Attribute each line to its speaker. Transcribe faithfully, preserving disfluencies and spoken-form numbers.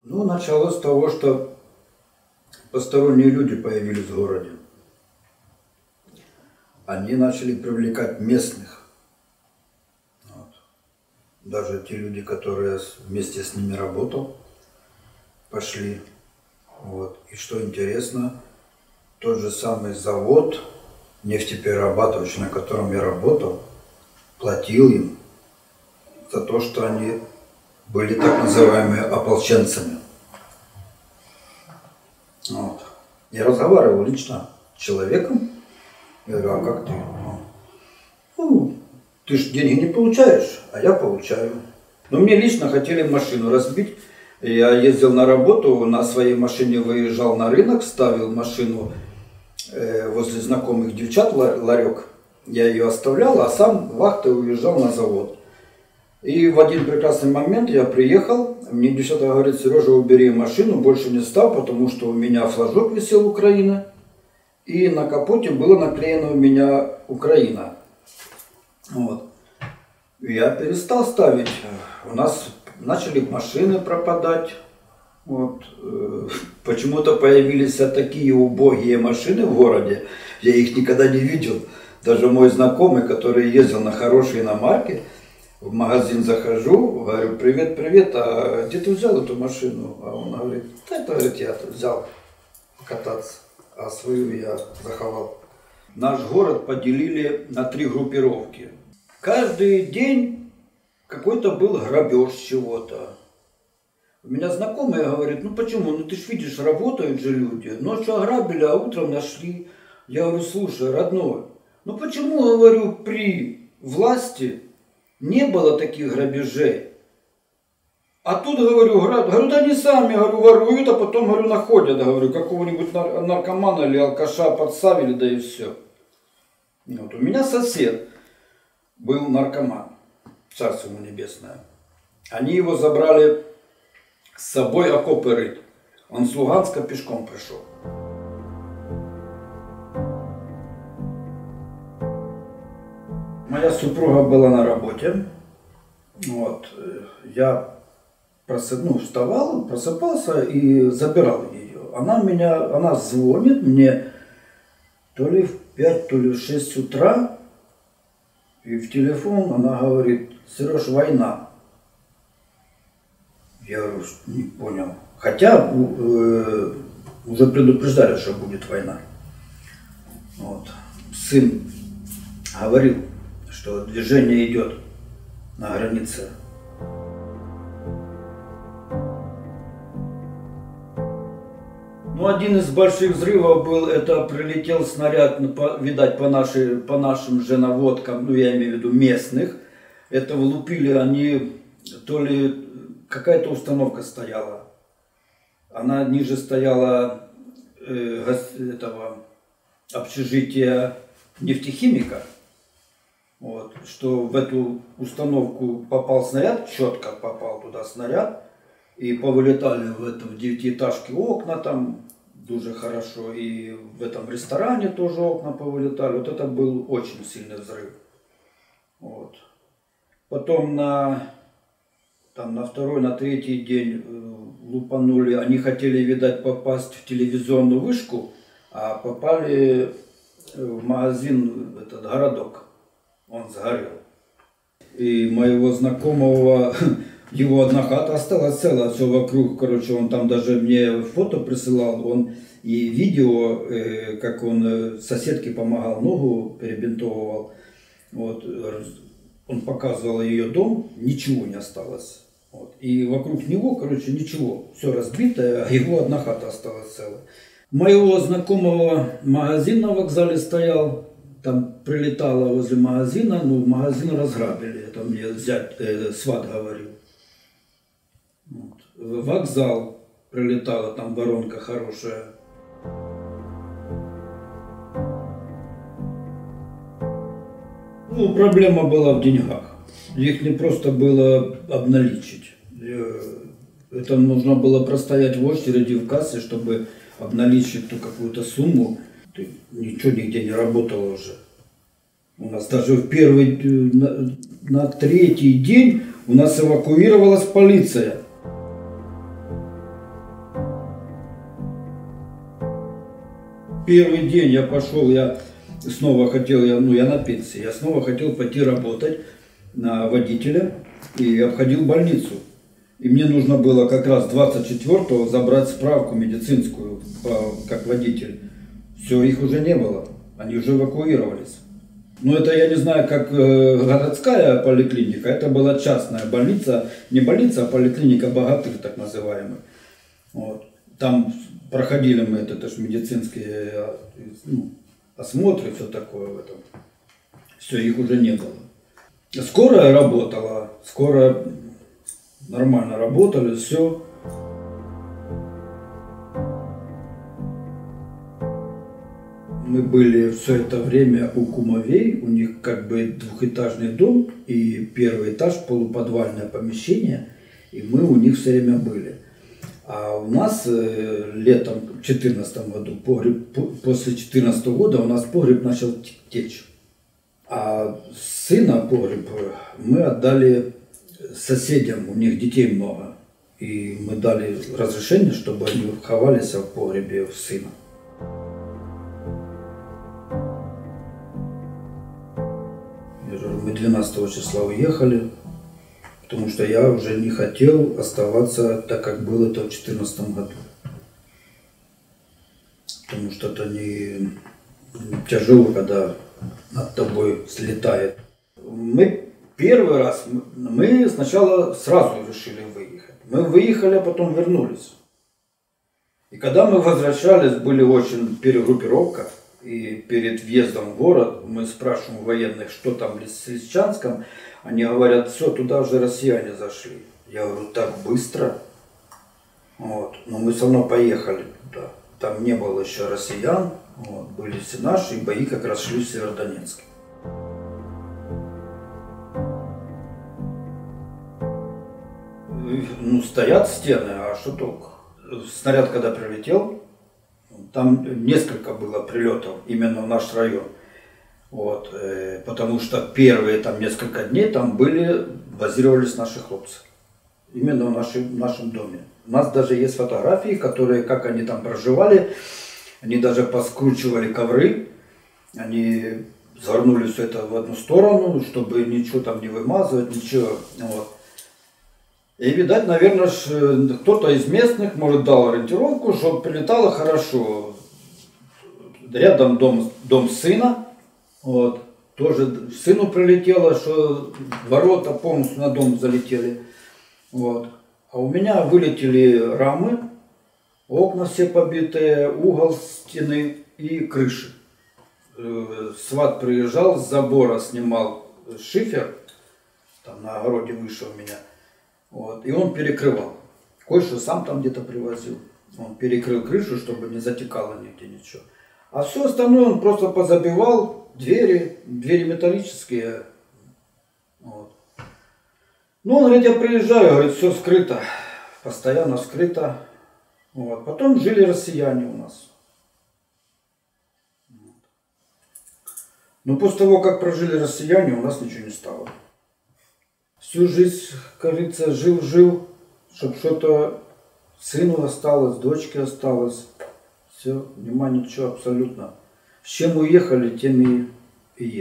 Speaker 1: Ну, началось с того, что посторонние люди появились в городе. Они начали привлекать местных. Вот. Даже те люди, которые вместе с ними работал, пошли. Вот. И что интересно, тот же самый завод нефтеперерабатывающий, на котором я работал, платил им за то, что они были так называемыми ополченцами. Вот. Я разговаривал лично с человеком. Я говорю, а как ты? Ну, ты же деньги не получаешь, а я получаю. Но мне лично хотели машину разбить. Я ездил на работу, на своей машине выезжал на рынок, ставил машину э, возле знакомых девчат, ларек. Я ее оставлял, а сам вахтой уезжал на завод. И в один прекрасный момент я приехал, мне девчата говорит: Сережа, убери машину, больше не стал, потому что у меня флажок висел Украина, и на капоте было наклеено у меня Украина. Вот. Я перестал ставить. У нас начали машины пропадать. Вот. Почему-то появились такие убогие машины в городе, я их никогда не видел. Даже мой знакомый, который ездил на хорошие иномарки, в магазин захожу, говорю: привет, привет, а где ты взял эту машину? А он говорит: да это, говорит, я взял кататься, а свою я заховал. Наш город поделили на три группировки. Каждый день какой-то был грабеж чего-то. У меня знакомые говорят: ну почему, ну ты ж видишь, работают же люди, ночью ограбили, а утром нашли. Я говорю: слушай, родной, ну почему, говорю, при власти не было таких грабежей? А тут, говорю, граб... говорю, да они сами, говорю, воруют, а потом, говорю, находят, говорю, какого-нибудь нар... наркомана или алкаша подставили, да и все. Вот. У меня сосед был наркоман, царство ему небесное. Они его забрали с собой окопы рыть. Он с Луганска пешком пришел. Моя супруга была на работе. Вот. Я просып... ну, вставал, просыпался и забирал ее. Она меня, она звонит мне то ли в пять, то ли в шесть утра. И в телефон она говорит: Сереж, война. Я говорю: не понял. Хотя э, уже предупреждали, что будет война. Вот. Сын говорил, что движение идет на границе. Ну, один из больших взрывов был, это прилетел снаряд, видать, по, нашей, по нашим же наводкам, ну, я имею в виду местных. Это влупили они, то ли какая-то установка стояла. Она ниже стояла э, этого общежития нефтехимика. Вот, что в эту установку попал снаряд, четко попал туда снаряд, и повылетали в этом девятиэтажке окна там дуже хорошо, и в этом ресторане тоже окна повылетали. Вот это был очень сильный взрыв. Вот. Потом на, там, на второй, на третий день лупанули, они хотели, видать, попасть в телевизионную вышку, а попали в магазин, этот городок. Он сгорел. И моего знакомого, его одна хата осталась целая, все вокруг, короче, он там даже мне фото присылал, он и видео, э, как он э, соседке помогал, ногу перебинтовывал. Вот, он показывал ее дом, ничего не осталось. Вот. И вокруг него, короче, ничего, все разбитое, а его одна хата осталась целая. Моего знакомого магазин на вокзале стоял. Там прилетало возле магазина, ну магазин разграбили, это мне зять, э, сват говорил. Вот. Вокзал прилетала, там воронка хорошая. Ну, проблема была в деньгах. Их не просто было обналичить. Это нужно было простоять в очереди в кассе, чтобы обналичить ту какую-то сумму. Ничего нигде не работало уже. У нас даже в первый, на, на третий день у нас эвакуировалась полиция. Первый день я пошел, я снова хотел, я, ну я на пенсии, я снова хотел пойти работать на водителя и обходил больницу. И мне нужно было как раз двадцать четвёртого забрать справку медицинскую как водитель. Все, их уже не было, они уже эвакуировались. Но это я не знаю, как городская поликлиника, это была частная больница, не больница, а поликлиника богатых, так называемых. Вот. Там проходили мы это, это же медицинские ну, осмотры, все такое в этом. Все, их уже не было. Скорая работала, скорая нормально работали, все. Мы были все это время у кумовей, у них как бы двухэтажный дом и первый этаж полуподвальное помещение, и мы у них все время были. А у нас э, летом в две тысячи четырнадцатом году, погреб, по, после две тысячи четырнадцатого года у нас погреб начал течь. А сына погреб мы отдали соседям, у них детей много. И мы дали разрешение, чтобы они ховались в погребе сына. Мы двенадцатого числа уехали, потому что я уже не хотел оставаться так, как было это в две тысячи четырнадцатом году. Потому что это не тяжело, когда над тобой слетает. Мы первый раз, мы сначала сразу решили выехать. Мы выехали, а потом вернулись. И когда мы возвращались, были очень перегруппировка. И перед въездом в город мы спрашиваем военных, что там в Лисичанском. Они говорят, все, туда уже россияне зашли. Я говорю, так быстро. Вот. Но мы все равно поехали туда. Там не было еще россиян. Вот. Были все наши, и бои как раз шли в Северодонецке. Ну, стоят стены, а что толку? Снаряд когда прилетел, там несколько было прилетов именно в наш район. Вот, э, потому что первые там несколько дней там были, базировались наши хлопцы. Именно в, нашей, в нашем доме. У нас даже есть фотографии, которые, как они там проживали, они даже поскручивали ковры, они завернули все это в одну сторону, чтобы ничего там не вымазывать, ничего. Вот. И, видать, наверное, кто-то из местных, может, дал ориентировку, чтобы прилетало хорошо. Рядом дом, дом сына, вот, тоже сыну прилетело, что ворота полностью на дом залетели. Вот. А у меня вылетели рамы, окна все побитые, угол стены и крыши. Сват приезжал, с забора снимал шифер, там на огороде выше у меня. Вот, и он перекрывал. Кое-что сам там где-то привозил. Он перекрыл крышу, чтобы не затекало нигде ничего. А все остальное он просто позабивал. Двери, двери металлические. Вот. Ну, он говорит, я приезжаю, говорит, все скрыто. Постоянно скрыто. Вот. Потом жили россияне у нас. Вот. Но после того, как прожили россияне, у нас ничего не стало. Всю жизнь, как говорится, жил-жил, чтобы что-то сыну осталось, дочке осталось. Все, нема ничего абсолютно. С чем уехали, тем и